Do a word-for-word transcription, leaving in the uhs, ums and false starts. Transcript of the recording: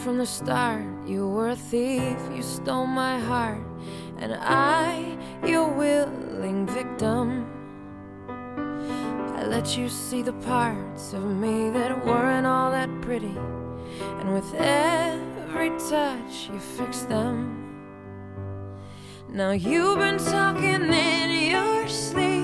from the start. You were a thief, you stole my heart, and I, your willing victim. I let you see the parts of me that weren't all that pretty, and with every touch you fixed them. Now you've been talking in your sleep,